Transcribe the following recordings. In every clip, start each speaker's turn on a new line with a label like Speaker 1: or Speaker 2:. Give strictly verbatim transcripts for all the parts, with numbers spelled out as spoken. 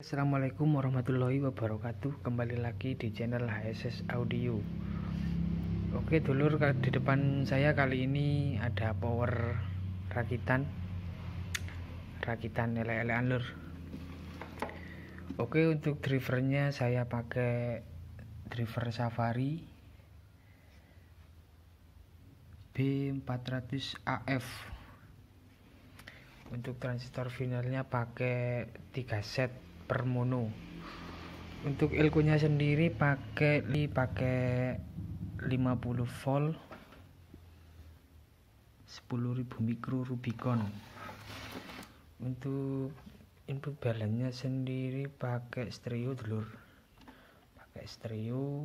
Speaker 1: Assalamualaikum warahmatullahi wabarakatuh. Kembali lagi di channel H S S Audio. Oke dulur, di depan saya kali ini ada power rakitan Rakitan elek-elekan lur. Oke, untuk drivernya saya pakai driver Safari B empat ratus A F. Untuk transistor finalnya pakai tiga set per mono. Untuk elko-nya sendiri pakai li pakai lima puluh volt sepuluh ribu mikro Rubicon. Untuk input balance-nya sendiri pakai stereo dulur. Pakai stereo.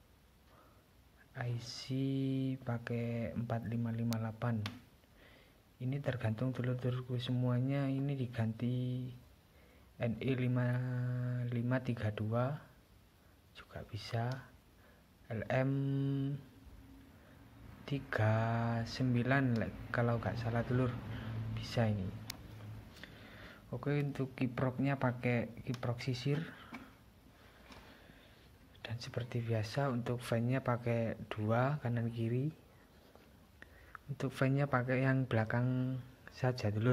Speaker 1: I C pakai empat lima lima delapan. Ini tergantung dulur-dulurku semuanya. Ini diganti N E lima lima tiga dua juga bisa, L M tiga sembilan kalau nggak salah dulur, bisa ini. Oke, untuk kiproknya pakai kiprok sisir, dan seperti biasa untuk fan-nya pakai dua kanan kiri. Untuk fan-nya pakai yang belakang saja dulur.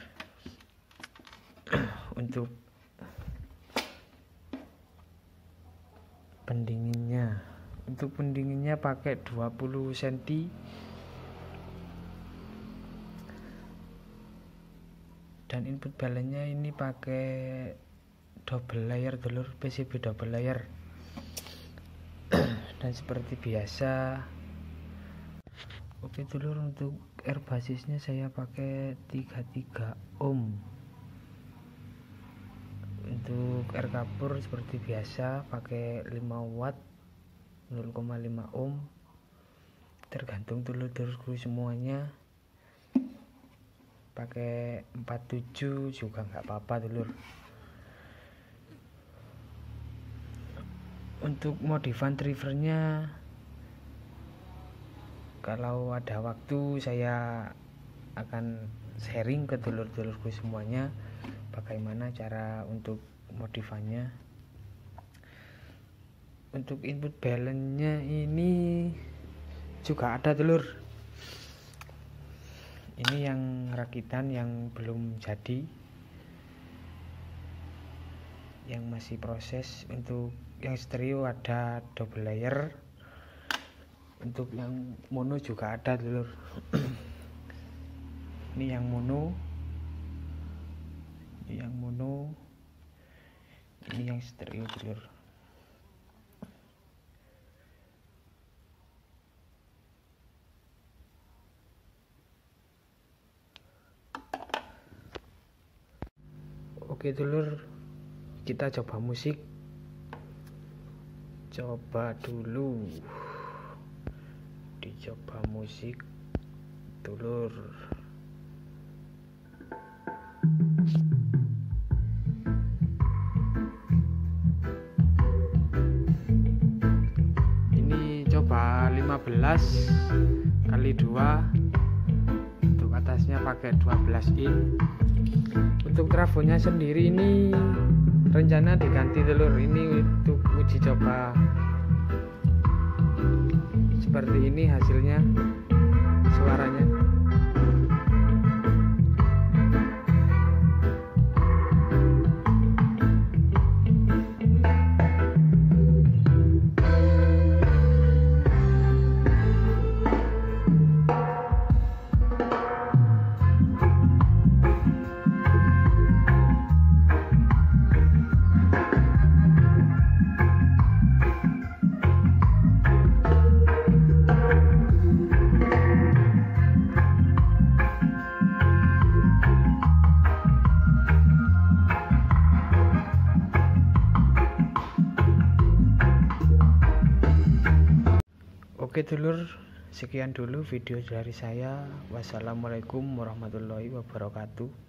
Speaker 1: Untuk pendinginnya, untuk pendinginnya pakai dua puluh sentimeter. Dan input balance-nya ini pakai double layer dulur, P C B double layer. Dan seperti biasa, oke dulur, untuk R basisnya saya pakai tiga puluh tiga ohm. Untuk R kapur seperti biasa pakai lima watt nol koma lima ohm. Tergantung dulur-dulurku semuanya. Pakai empat puluh tujuh juga nggak apa-apa dulur. Untuk modifan drivernya, kalau ada waktu saya akan sharing ke dulur-dulurku semuanya bagaimana cara untuk modifannya. Untuk input balance-nya ini juga ada dulur. Ini yang rakitan yang belum jadi, yang masih proses. Untuk yang stereo ada double layer. Untuk yang mono juga ada dulur. Ini yang mono, ini yang mono, ini yang stereo dulur. Oke dulur, kita coba musik. Coba dulu. Dicoba musik dulur. Ini coba lima belas kali dua. Untuk atasnya pakai dua belas in. Untuk trafonya sendiri ini rencana diganti dulur. Ini untuk uji coba. Seperti ini hasilnya, suaranya. Oke dulur, sekian dulu video dari saya. Wassalamualaikum warahmatullahi wabarakatuh.